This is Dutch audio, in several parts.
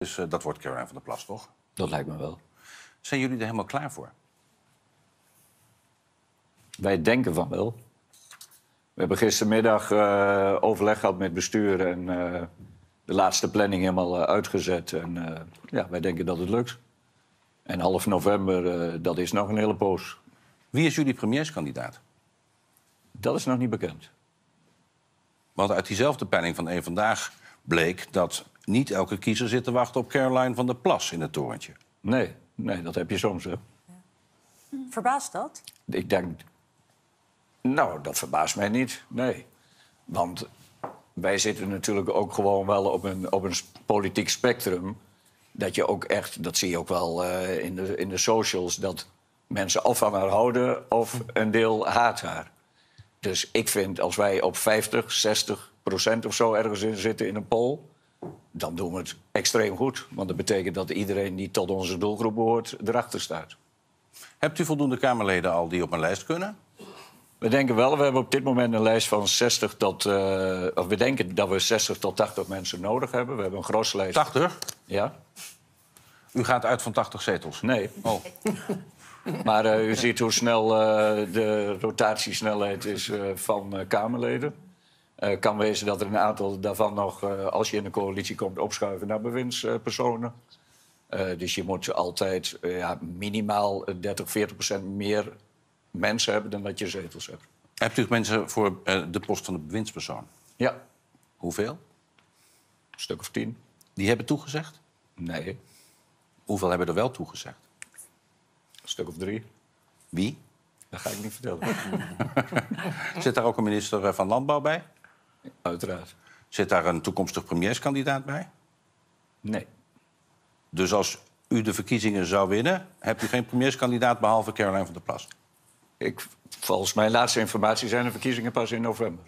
Dus dat wordt Caroline van der Plas, toch? Dat lijkt me wel. Zijn jullie er helemaal klaar voor? Wij denken van wel. We hebben gistermiddag overleg gehad met het bestuur en de laatste planning helemaal uitgezet. En ja, wij denken dat het lukt. En half november, dat is nog een hele poos. Wie is jullie premierskandidaat? Dat is nog niet bekend. Want uit diezelfde peiling van Eén Vandaag bleek dat niet elke kiezer zit te wachten op Caroline van der Plas in het torentje. Nee, dat heb je soms. Hè. Verbaast dat? Ik denk... Nou, dat verbaast mij niet, nee. Want wij zitten natuurlijk ook gewoon wel op een politiek spectrum... dat je ook echt, dat zie je ook wel in de socials... dat mensen of van haar houden of een deel haat haar. Dus ik vind, als wij op 50-60% of zo ergens in zitten in een poll... dan doen we het extreem goed. Want dat betekent dat iedereen die tot onze doelgroep behoort erachter staat. Hebt u voldoende Kamerleden al die op een lijst kunnen? We denken wel, we hebben op dit moment een lijst van 60 tot... of we denken dat we 60 tot 80 mensen nodig hebben. We hebben een grote lijst. 80? Ja. U gaat uit van 80 zetels? Nee. Oh. Maar u ziet hoe snel de rotatiesnelheid is van Kamerleden. Kan wezen dat er een aantal daarvan nog, als je in de coalitie komt, opschuiven naar bewindspersonen. Dus je moet altijd minimaal 30-40% meer mensen hebben dan dat je zetels hebt. Hebt u mensen voor de post van de bewindspersoon? Ja. Hoeveel? Een stuk of 10. Die hebben toegezegd? Nee. Hoeveel hebben er wel toegezegd? Een stuk of 3. Wie? Dat ga ik niet vertellen. Zit daar ook een minister van Landbouw bij? Uiteraard. Zit daar een toekomstig premierskandidaat bij? Nee. Dus als u de verkiezingen zou winnen... hebt u geen premierskandidaat behalve Caroline van der Plas? Volgens mijn laatste informatie zijn de verkiezingen pas in november.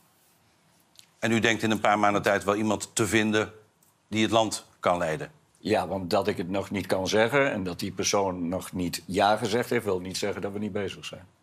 En u denkt in een paar maanden tijd wel iemand te vinden die het land kan leiden? Ja, want dat ik het nog niet kan zeggen en dat die persoon nog niet ja gezegd heeft... wil niet zeggen dat we niet bezig zijn.